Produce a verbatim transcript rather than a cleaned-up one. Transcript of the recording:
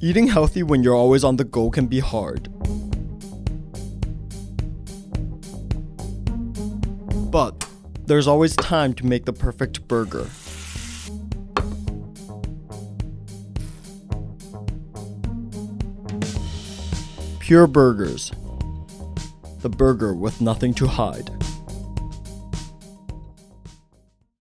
Eating healthy when you're always on the go can be hard. But there's always time to make the perfect burger. Pure Burgers. The burger with nothing to hide.